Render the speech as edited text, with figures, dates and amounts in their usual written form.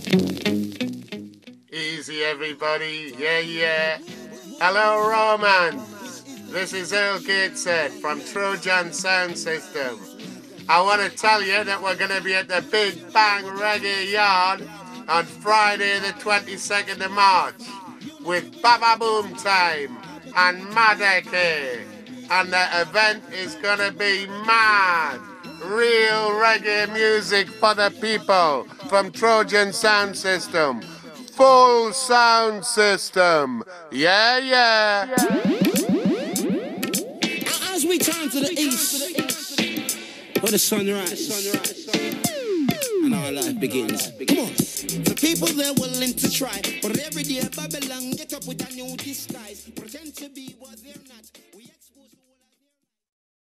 Easy, everybody. Yeah, yeah. Hello, Romans. This is Earl Gateshead from Trojan Sound System. I want to tell you that we're going to be at the Big Bang Reggae Yard on Friday the 22nd of March with BabaBoomTime and MADEKE. And the event is going to be mad. Real reggae music for the people from Trojan Sound System. Full sound system. Yeah, yeah. As we turn to the east, where the sunrise and our life begins. Come on. The people they're willing to try, but every day Babylon get up with a new disguise, pretend to be what they're not.